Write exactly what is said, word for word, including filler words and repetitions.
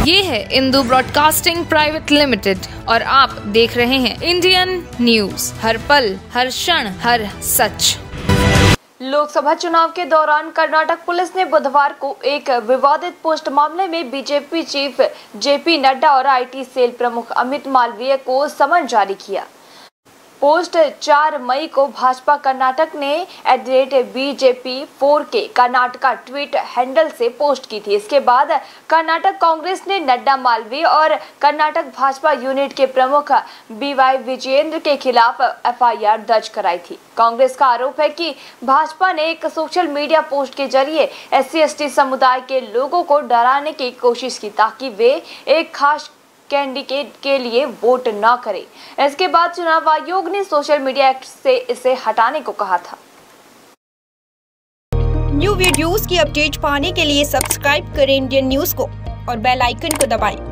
ये है Indu broadcasting private limited और आप देख रहे हैं इंडियन न्यूज, हर पल, हर क्षण, हर सच। लोकसभा चुनाव के दौरान कर्नाटक पुलिस ने बुधवार को एक विवादित पोस्ट मामले में बीजेपी चीफ जेपी नड्डा और आईटी सेल प्रमुख अमित मालवीय को समन जारी किया। पोस्ट चार मई को भाजपा कर्नाटक ने at the rate BJP four के कर्नाटका ट्वीट हैंडल से पोस्ट की थी। इसके बाद कर्नाटक कांग्रेस ने नड्डा, मालवीय और कर्नाटक भाजपा यूनिट के प्रमुख बीवाई विजयेंद्र के खिलाफ एफआईआर दर्ज कराई थी। कांग्रेस का आरोप है कि भाजपा ने एक सोशल मीडिया पोस्ट के जरिए एस सी एस टी समुदाय के लोगों को डराने की कोशिश की ताकि वे एक खास कैंडिडेट के लिए वोट न करें। इसके बाद चुनाव आयोग ने सोशल मीडिया एक्ट से इसे हटाने को कहा था। न्यू वीडियोस की अपडेट पाने के लिए सब्सक्राइब करें इंडियन न्यूज को और बेल आइकन को दबाएं।